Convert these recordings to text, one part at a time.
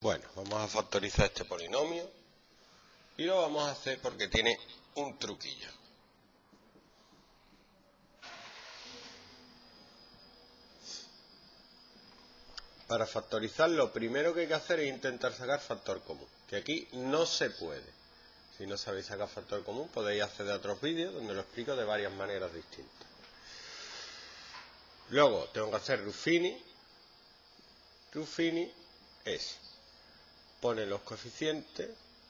Bueno, vamos a factorizar este polinomio y lo vamos a hacer porque tiene un truquillo. Para factorizar lo primero que hay que hacer es intentar sacar factor común, que aquí no se puede. Si no sabéis sacar factor común podéis acceder a otros vídeos donde lo explico de varias maneras distintas. Luego tengo que hacer Ruffini. Ruffini es poner los coeficientes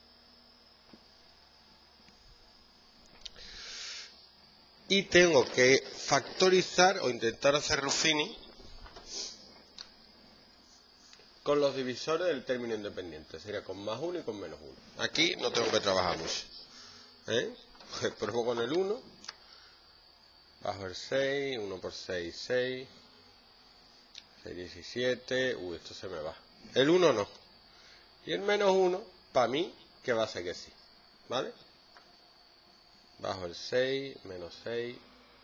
y tengo que factorizar o intentar hacer Ruffini con los divisores del término independiente. Sería con más 1 y con menos 1. Aquí no tengo que trabajar mucho. Pruebo con el 1. Bajo el 6. 1 por 6, 6. 6, 17. Uy, esto se me va. El 1 no. Y el menos 1, para mí, que va a ser que sí. ¿Vale? Bajo el 6, menos 6.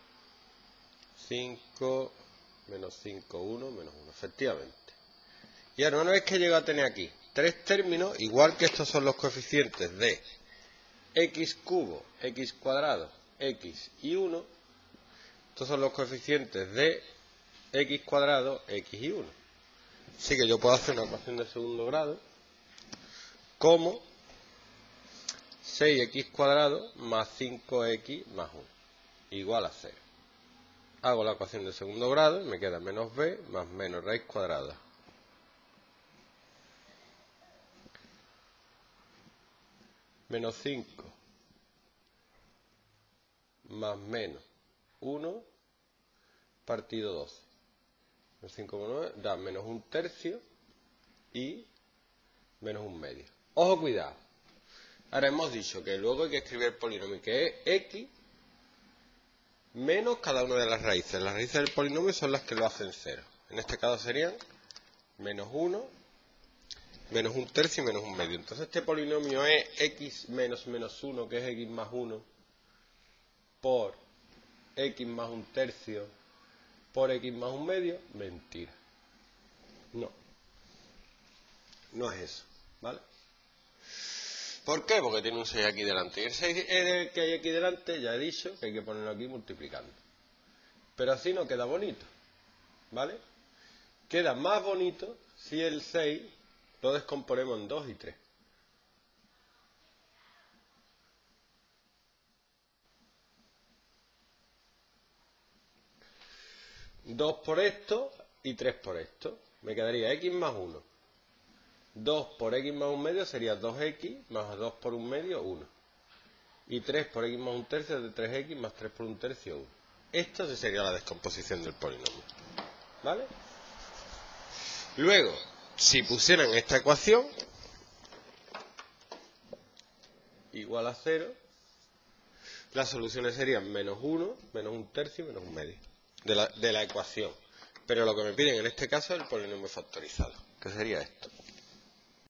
5, menos 5, 1, menos 1. Efectivamente. Y ahora, una vez que llego a tener aquí tres términos, igual que estos son los coeficientes de x cubo, x cuadrado, x y 1, estos son los coeficientes de x cuadrado, x y 1. Así que yo puedo hacer una ecuación de segundo grado como 6x cuadrado más 5x más 1 igual a 0. Hago la ecuación de segundo grado y me queda menos b más menos raíz cuadrada. Menos 5 más menos 1 partido 12. Menos 5 por 9 da menos 1/3 y menos 1/2. Ojo, cuidado. Ahora hemos dicho que luego hay que escribir el polinomio, que es x menos cada una de las raíces. Las raíces del polinomio son las que lo hacen 0. En este caso serían menos 1, menos 1/3 y menos 1/2. Entonces este polinomio es x menos menos 1, que es x más 1, por x más 1/3 por x más 1/2. Mentira. No es eso, ¿vale? ¿Por qué? Porque tiene un 6 aquí delante. Y el 6 que hay aquí delante, ya he dicho que hay que ponerlo aquí multiplicando. Pero así no queda bonito, ¿vale? Queda más bonito si el 6 lo descomponemos en 2 y 3. 2 por esto y 3 por esto. Me quedaría x más 1. 2 por x más 1/2 sería 2x más 2 por 1/2, 1. Y 3 por x más 1/3 es de 3x más 3 por 1/3, 1. Esta sí sería la descomposición del polinomio. ¿Vale? Luego, si pusieran esta ecuación igual a 0, las soluciones serían menos 1, menos 1/3 y menos 1/2 de la ecuación. Pero lo que me piden en este caso es el polinomio factorizado, que sería esto.